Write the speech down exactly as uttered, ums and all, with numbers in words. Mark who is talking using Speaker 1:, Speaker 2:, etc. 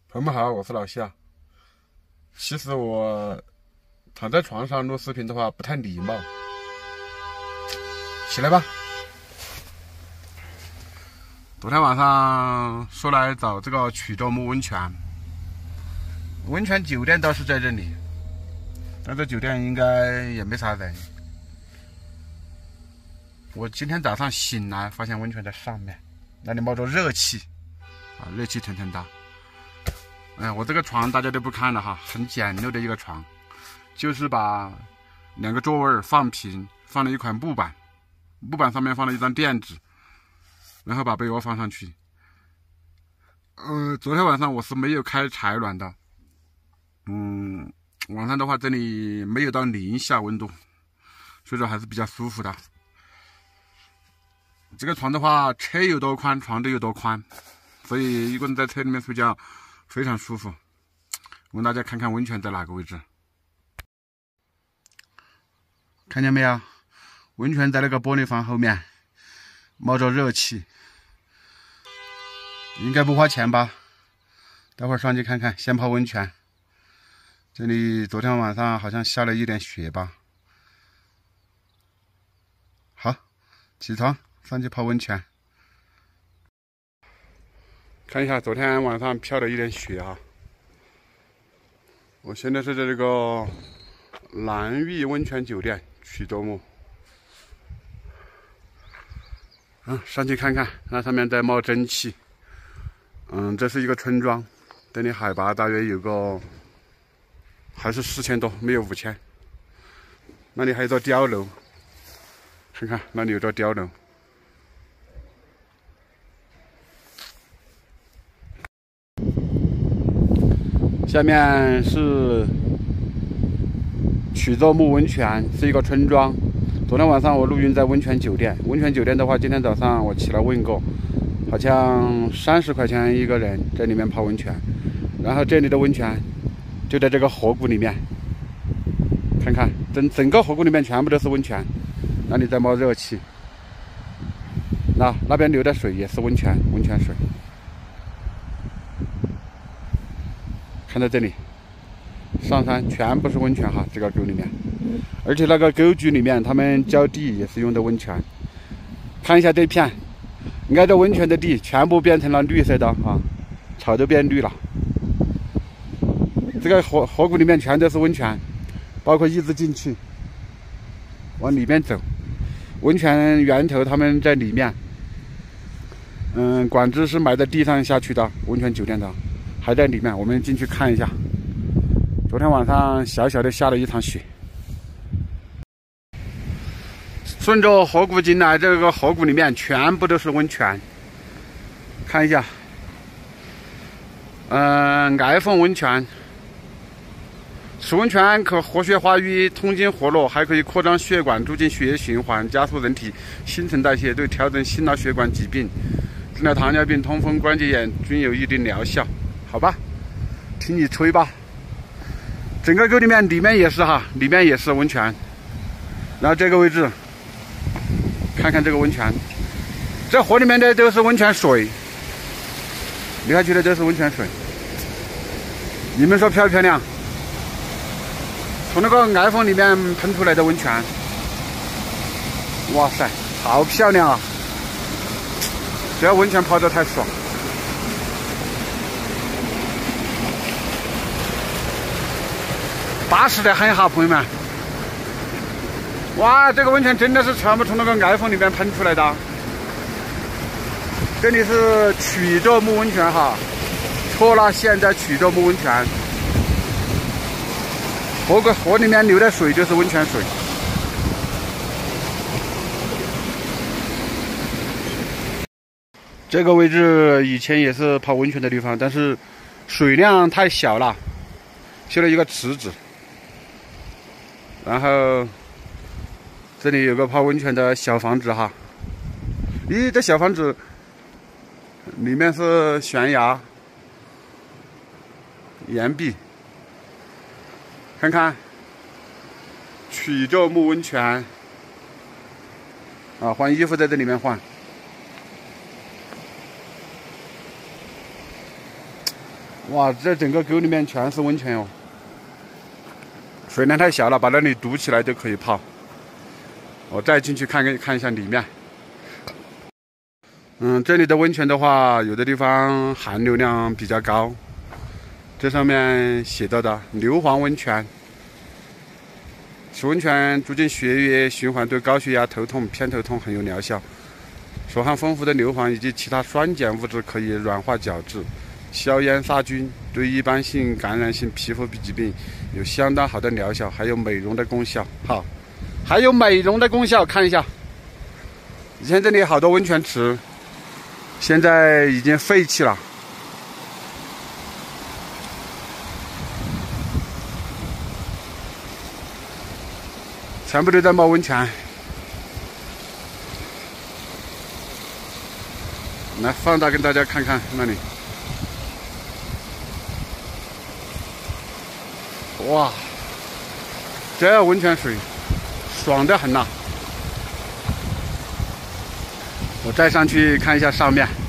Speaker 1: 朋友们好，我是老夏。其实我躺在床上录视频的话不太礼貌，起来吧。昨天晚上说来找这个曲州木温泉，温泉酒店倒是在这里，但这酒店应该也没啥人。我今天早上醒来，发现温泉在上面，那里冒着热气，啊，热气腾腾的。哎，我这个床大家都不看了哈，很简陋的一个床，就是把两个座位放平，放了一块木板，木板上面放了一张垫子，然后把被窝放上去。呃，昨天晚上我是没有开采暖的，嗯，晚上的话这里没有到零下温度，所以说还是比较舒服的。这个床的话，车有多宽，床都有多宽，所以一个人在车里面睡觉非常舒服。我给大家看看温泉在哪个位置，看见没有？温泉在那个玻璃房后面，冒着热气，应该不花钱吧？待会儿上去看看，先泡温泉。这里昨天晚上好像下了一点雪吧？好，起床上去泡温泉。看一下昨天晚上飘了一点雪啊！我现在是在这个南域温泉酒店曲州木，嗯，上去看看，那上面在冒蒸汽。嗯，这是一个村庄，这里海拔大约有个还是四千多，没有五千。那里还有座碉楼，看看那里有座碉楼。下面是曲州木温泉，是一个村庄。昨天晚上我录音在温泉酒店，温泉酒店的话，今天早上我起来问过，好像三十块钱一个人在里面泡温泉。然后这里的温泉就在这个河谷里面，看看整整个河谷里面全部都是温泉，那里在冒热气，那那边流的水也是温泉，温泉水。看到这里，上山全部是温泉哈，这个沟里面，而且那个沟渠里面他们浇地也是用的温泉。看一下这片挨着温泉的地，全部变成了绿色的啊，草都变绿了。这个河河谷里面全都是温泉，包括一直进去往里面走，温泉源头他们在里面。嗯，管子是埋在地上下去的，温泉酒店的。还在里面，我们进去看一下。昨天晚上小小的下了一场雪，顺着河谷进来，这个河谷里面全部都是温泉。看一下，嗯、呃，爱凤温泉，此温泉可活血化瘀、通经活络，还可以扩张血管、促进血液循环，加速人体新陈代谢，对调整心脑血管疾病、治疗糖尿病、痛风、关节炎均有一定疗效。好吧，听你吹吧。整个沟里面里面也是哈，里面也是温泉。然后这个位置，看看这个温泉，这河里面的都是温泉水，流下去的都是温泉水。你们说漂不漂亮？从那个爱凤里面喷出来的温泉，哇塞，好漂亮啊！这温泉泡得太爽。巴适的很哈，朋友们！哇，这个温泉真的是全部从那个爱凤里面喷出来的。这里是曲州木温泉哈，错了，现在曲州木温泉，河个河里面流的水就是温泉水。这个位置以前也是泡温泉的地方，但是水量太小了，修了一个池子。然后这里有个泡温泉的小房子哈，咦，这小房子里面是悬崖、岩壁，看看曲州木温泉啊，换衣服在这里面换。 哇，这整个沟里面全是温泉哦，水量太小了，把那里堵起来就可以泡。我再进去看看看一下里面。嗯，这里的温泉的话，有的地方含硫量比较高，这上面写到的硫磺温泉。此温泉促进血液循环，对高血压、头痛、偏头痛很有疗效。所含丰富的硫磺以及其他酸碱物质可以软化角质、消炎杀菌，对一般性感染性皮肤疾病有相当好的疗效，还有美容的功效。好，还有美容的功效，看一下。以前这里好多温泉池，现在已经废弃了。全部都在冒温泉。来放大给大家看看那里。哇，这温泉水爽得很呐！我再上去看一下上面。